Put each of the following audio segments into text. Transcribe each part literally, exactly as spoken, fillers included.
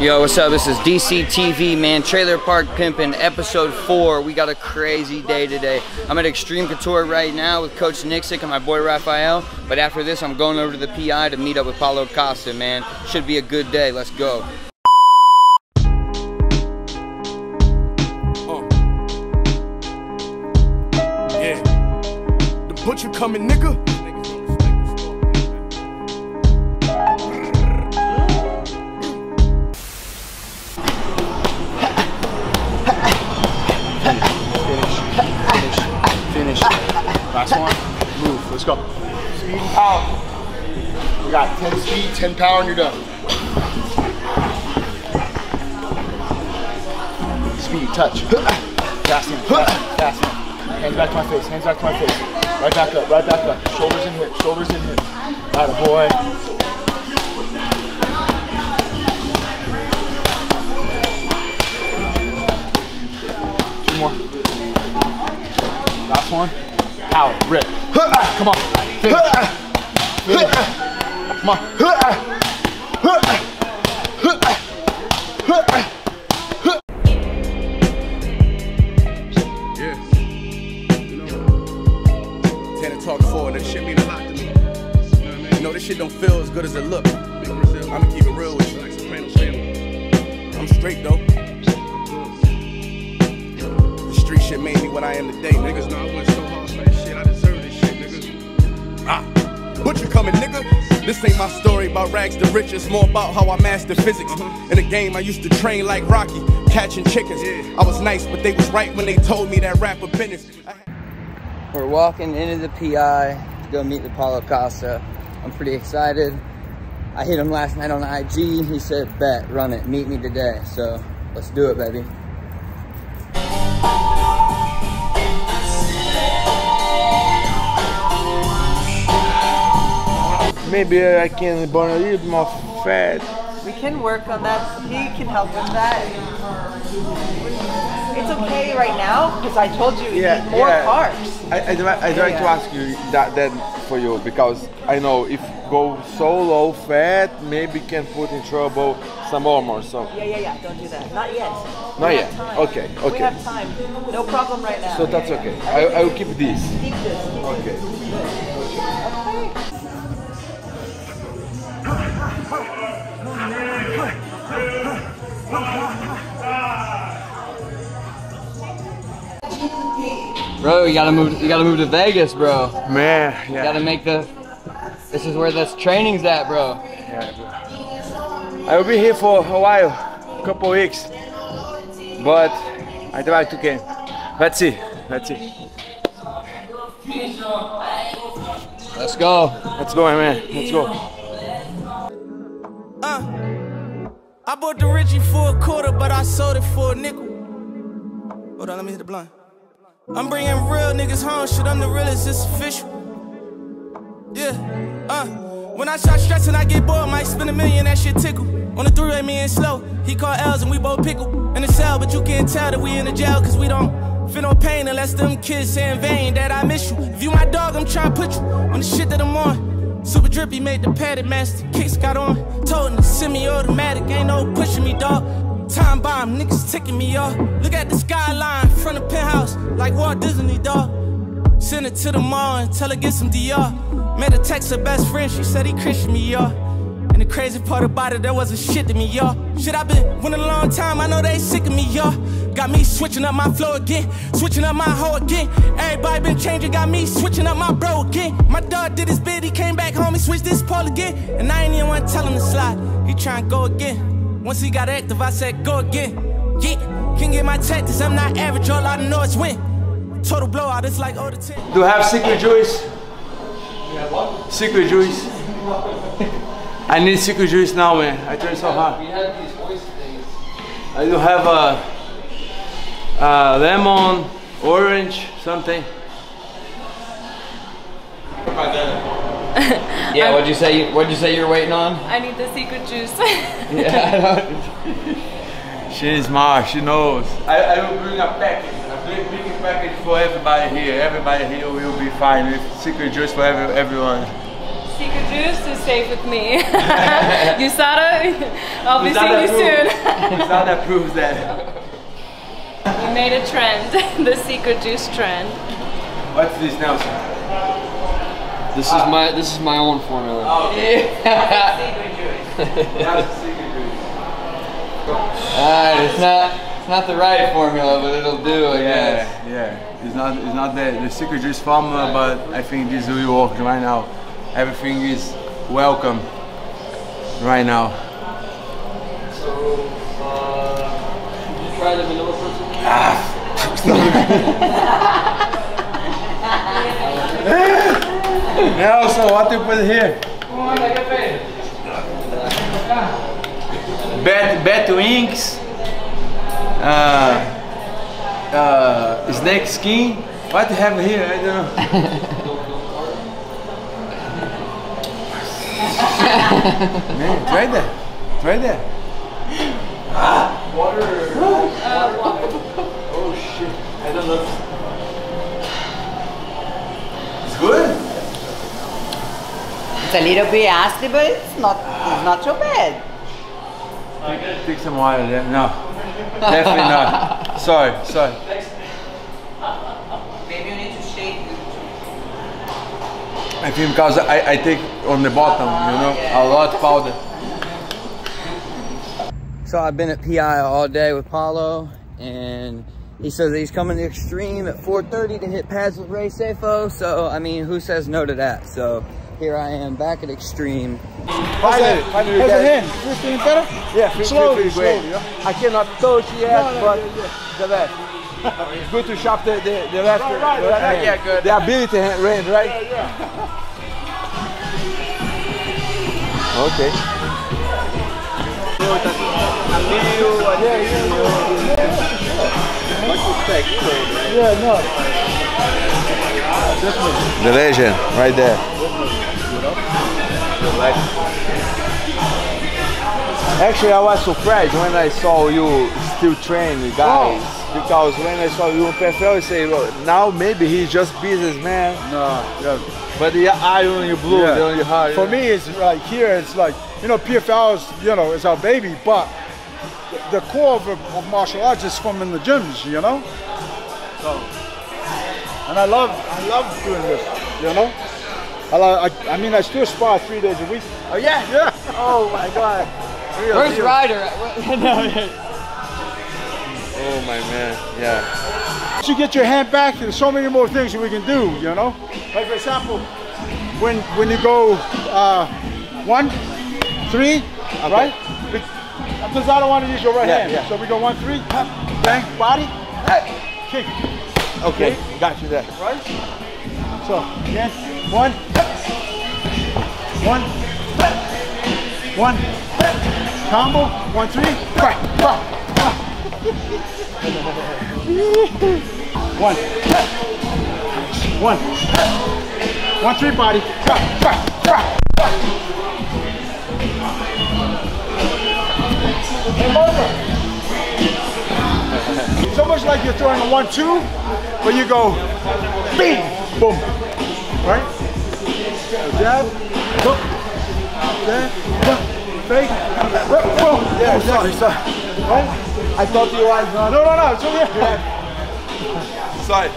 Yo, what's up? This is D C T V, man. Trailer Park Pimpin, episode four. We got a crazy day today. I'm at Extreme Couture right now with Coach Nixick and my boy Raphael. But after this, I'm going over to the P I to meet up with Paulo Costa, man. Should be a good day. Let's go. Uh. Yeah. The butcher coming, nigga. Last one, move, let's go. Speed and power. We got ten speed, ten power, and you're done. Speed, touch. Fast in, fast, fast in. Hands back to my face, hands back to my face. Right back up, right back up. Shoulders in hips, shoulders in hips. Atta boy. Two more. Last one. Power, rip. Come on. Finish. Finish. Come on. Yeah. You know, ten to talk forward, that shit mean a lot to me. You know what I mean? You know, this shit don't feel as good as it look. I'ma keep it real with you. I'm straight though. The street shit made me what I am today. Niggas know I went so hard for this shit. I deserve this shit, nigga. Ah, butcher coming, nigga. This ain't my story about rags to riches. More about how I mastered physics. Uh-huh. In the game, I used to train like Rocky, catching chickens. Yeah. I was nice, but they was right when they told me that rapper business. We're walking into the P I to go meet the Paulo Costa. I'm pretty excited. I hit him last night on I G. He said, bet, run it, meet me today. So let's do it, baby. Maybe I can burn a little more fat. We can work on that. He can help with that. It's okay right now because I told you you Yeah, need more yeah. carbs. I, I, I try Yeah. to ask you that then for you because I know if go so low fat, maybe can put in trouble some more. So Yeah, yeah, yeah. Don't do that. Not yet. not We yet. have time. Okay, We okay. have time. No problem right now. So that's Yeah, okay. yeah. I, I will keep this. Keep this. Keep Okay. this. Okay. Bro, you gotta move. You gotta move to Vegas, bro. Man, You yeah. gotta make the. This is where this training's at, bro. Yeah, bro. I will be here for a while, a couple weeks, but I try to can. Let's see. Let's see. Let's go. Let's go, man. Let's go. Uh, I bought the Richie for a quarter, but I sold it for a nickel. Hold on, let me hit the blunt. I'm bringing real niggas home, shit, I'm the realest, it's official. Yeah, uh, when I start stressing, I get bored, might spend a million, that shit tickle. On the three-way, me and slow, he called L's and we both pickle. In the cell, but you can't tell that we in the jail, cause we don't feel no pain unless them kids say in vain that I miss you. If you my dog, I'm trying to put you on the shit that I'm on. Super drippy, made the padded master, kicks got on. Told him to semi-automatic, ain't no pushing me, dog. Time bomb, niggas ticking me off. Look at the skyline, front of penthouse, like Walt Disney, dog. Send it to the mall and tell her get some D R. Made a text her best friend, she said he Christian me, y'all. And the crazy part about it, there wasn't shit to me, y'all. Shit, I been winning a long time, I know they sick of me, y'all. Got me switching up my flow again, switching up my hoe again. Everybody been changing, got me switching up my bro again. My dog did his bid, he came back home, he switched this pole again. And I ain't even want to tell him to slide, he trying to go again. Once he got active, I said, go again. Yeah, can get my tactics, I'm not average, all I know is win. Total blowout, it's like oh to ten. Do you have secret juice? You have what? Secret juice. I need secret juice now, man. I tried so hard. We had these voice things. I do have a, a lemon, orange, something. Yeah, what'd you say? What'd you say you're waiting on? I need the secret juice. Yeah, I She's smart, she knows. I, I will bring a package, a big, big package for everybody here. Everybody here will be fine with secret juice for every, everyone. Secret juice is safe with me. U S A D A, I'll be seeing you soon. U S A D A proves that. We made a trend, the secret juice trend. What's this now, sir? This is my this is my own formula. Oh, okay. Alright, it's not it's not the right formula, but it'll do, I guess. Yeah, yeah. It's not it's not the, the secret juice formula, but I think this will work right now. Everything is welcome right now. So, uh, did you try the vanilla person? Ah. Nelson, what do you put here? Bat, bat wings, uh, uh, snake skin. What do you have here? I don't know. Man, try that. Try that. Ah, water. Uh, water. Oh shit! I don't know. It's good. It's a little bit acid, but it's not, it's not so bad. Take some water there. No, definitely not. Sorry, sorry. Maybe you need to shake. I think because I, I take on the bottom, you know, a lot of powder. So I've been at P I all day with Paulo, and he says that he's coming to Extreme at four thirty to hit pads with Ray Safo. So, I mean, who says no to that? So here I am back at Extreme. Finally, finally, how's it in? Feeling better? Yeah, feel, slowly, feel pretty slowly. great. I cannot touch yet, No, no, but yeah, yeah. the left. It's good to sharp the, the, the left, Right, right, the left right. hand. Yeah, good. The ability hand, right? right? Yeah, yeah. Okay. Yeah, no. The legend, right there. Actually, I was surprised when I saw you still training guys. Oh. Because when I saw you in P F L, I say, well, now maybe he's just businessman. No, yeah. But the eye on your blue, Yeah. on your heart. For me, it's like here, it's like, you know, P F L is, you know, is our baby, but the core of, of martial arts is from in the gyms, you know? So, and I love, I love doing this, you know? I, I, I mean, I still spar three days a week. Oh yeah? Yeah. Oh my God. Real Where's deal. Ryder? Oh my man, yeah. Once you get your hand back, there's so many more things that we can do, you know? Like for example, when when you go uh, one, three, Okay. right? Because I don't want to use your right Yeah, hand. yeah. So we go one, three, bang, body, kick. Okay, got you there. Right? So again, one, one, one, combo, one, three, bah, bah, bah. One, one, one, three, body, bah, bah, bah, bah. Game over. It's almost like you're throwing a one, two, but you go, bing, boom, right? Jab, hook, jab, hook, fake, boom, boom. Yeah, sorry, sorry. Right? I thought you was not. No, no, no, it's over here. Sorry.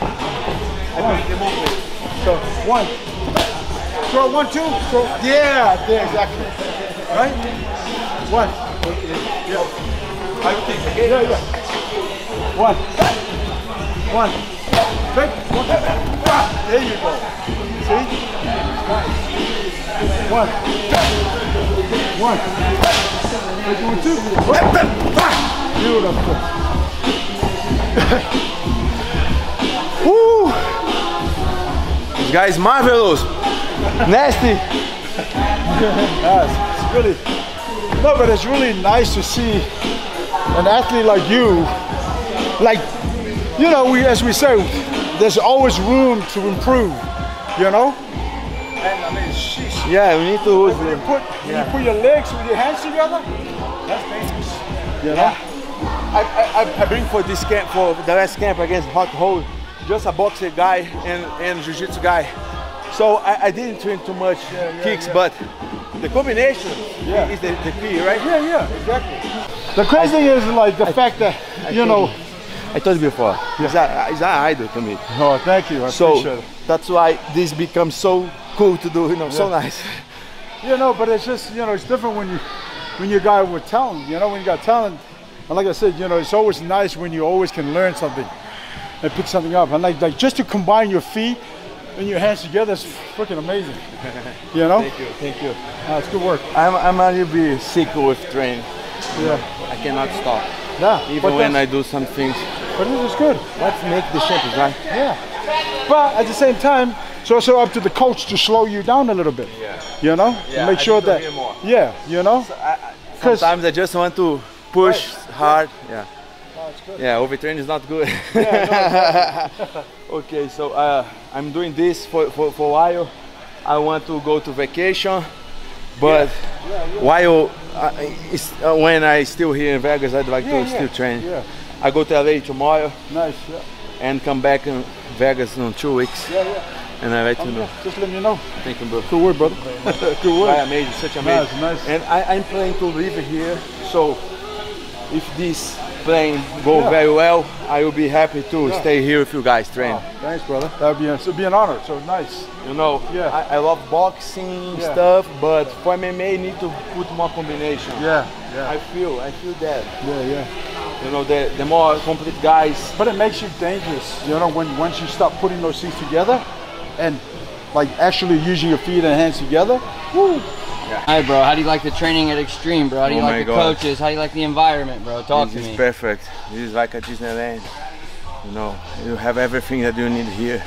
So, one, throw one, two, throw, yeah, there, exactly. Right? One. Yeah. I will take again. Yeah, yeah. One. One. Fake. One. Ah, there you go. See? One. One. Fake one, two. Ah, beautiful. Woo! This guy is marvelous. Nasty. Yes, it's really, no, but it's really nice to see an athlete like you, like, you know, we, as we say, there's always room to improve, you know? And I mean, sheesh. Yeah, we need to. When you put, when you put your legs with your hands together, that's dangerous, you know? I, I, I bring for this camp, for the last camp against Hot Hole, just a boxer guy and, and jiu-jitsu guy. So I, I didn't train too much Yeah, yeah, kicks, yeah. but the combination Yeah. is the, the key, right? Yeah, yeah, exactly. The crazy thing is like the fact that, you know. I told you before, it's an it's an idol to me. Oh, thank you, I So appreciate it. that's why this becomes so cool to do, you know, so Yeah. nice. You know, but it's just, you know, it's different when you, when you're a guy with talent, you know, when you got talent. And like I said, you know, it's always nice when you always can learn something and pick something up. And like, like just to combine your feet and your hands together is freaking amazing. You know? Thank you, thank you. Uh, it's good work. I'm, I'm a little bit sick with training. Yeah. I cannot stop. Yeah. Even when I do some things. But this is good. Let's make the champions, right? Yeah. But at the same time, it's also up to the coach to slow you down a little bit. Yeah. You know? Yeah, Make I sure need to that. hear more. Yeah. You know? So I, I, sometimes I just want to push hard. Yeah. Oh, it's good. Yeah, overtraining is not good. Yeah, no, exactly. Okay, so uh, I'm doing this for, for, for a while. I want to go to vacation, but Yeah, yeah. while uh, it's, uh, when I still here in Vegas, I'd like Yeah, to yeah, still train. yeah. I go to L A tomorrow Nice. Yeah. and come back in Vegas in two weeks. Yeah, yeah. And I let you Um, know. yeah. Just let me know. Thank you, bro. Good work, brother. Good work. Right, amazing, such amazing. Nice, nice. And I, I'm planning to live here, so if this plane go Yeah. very well, I will be happy to Yeah. stay here with you guys train. Oh, thanks, brother. That would be, a, be an honor. So nice. You know, Yeah. I, I love boxing Yeah. stuff, but for M M A, you need to put more combination. Yeah, yeah, I feel, I feel that. yeah, yeah. You know, the, the more complete guys. But it makes you dangerous, you know, when once you start putting those things together, and like actually using your feet and hands together. Woo. Hi, bro. How do you like the training at Extreme, bro? How do you Oh like my the God. coaches? How do you like the environment, bro? Talk This to is me. perfect. This is like a Disneyland. You know, you have everything that you need here.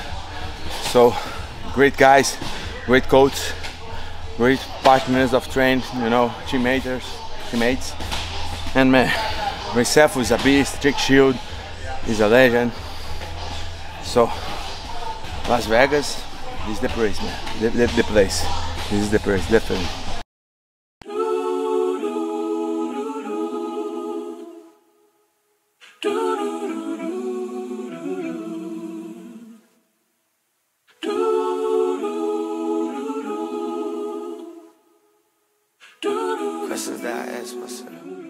So, great guys, great coach, great partners of train, you know, teammates, teammates. And man, myself is a beast, Jake Shield is a legend. So, Las Vegas, this is the place, man. The, the, the place. This is the place, definitely. Questions that I ask myself.